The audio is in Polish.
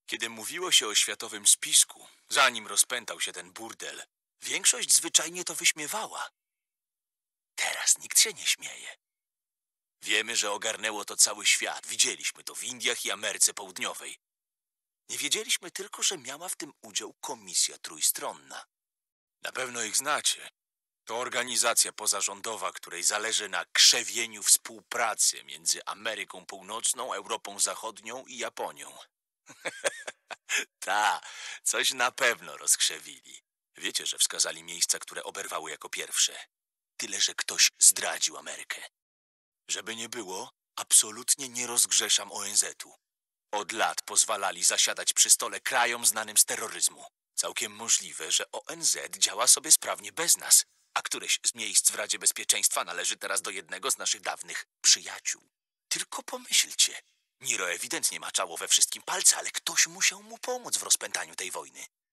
Kiedy mówiło się o światowym spisku, zanim rozpętał się ten burdel, większość zwyczajnie to wyśmiewała. Teraz nikt się nie śmieje. Wiemy, że ogarnęło to cały świat. Widzieliśmy to w Indiach i Ameryce Południowej. Nie wiedzieliśmy tylko, że miała w tym udział Komisja Trójstronna. Na pewno ich znacie. To organizacja pozarządowa, której zależy na krzewieniu współpracy między Ameryką Północną, Europą Zachodnią i Japonią. Ta, coś na pewno rozkrzewili. Wiecie, że wskazali miejsca, które oberwały jako pierwsze. Tyle, że ktoś zdradził Amerykę. Żeby nie było, absolutnie nie rozgrzeszam ONZ-u. Od lat pozwalali zasiadać przy stole krajom znanym z terroryzmu. Całkiem możliwe, że ONZ działa sobie sprawnie bez nas, a któreś z miejsc w Radzie Bezpieczeństwa należy teraz do jednego z naszych dawnych przyjaciół. Tylko pomyślcie. Niro ewidentnie maczało we wszystkim palce, ale ktoś musiał mu pomóc w rozpętaniu tej wojny.